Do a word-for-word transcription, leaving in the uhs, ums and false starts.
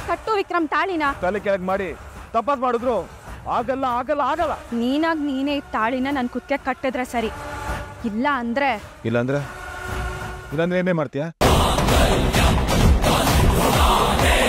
ಕಟ್ಟು ವಿಕ್ರಮ್ ತಾಳಿನ. ತಲೆ ಕೆಳಗೆ ಮಾಡಿ ತಪಾಸ್ ಮಾಡಿದ್ರು ಆಗಲ್ಲ ಆಗಲ್ಲ ಆಗಲ್ಲ. ನೀನಾಗ್ ನೀನೇ ತಾಳಿನ ನನ್ ಕುತ್ತಿಗೆ ಕಟ್ಟಿದ್ರೆ ಸರಿ, ಇಲ್ಲ ಅಂದ್ರೆ ಇಲ್ಲ ಅಂದ್ರೆ ಇಲ್ಲಾಂದ್ರೆ ಏನೇ ಮಾಡ್ತೀಯಾ?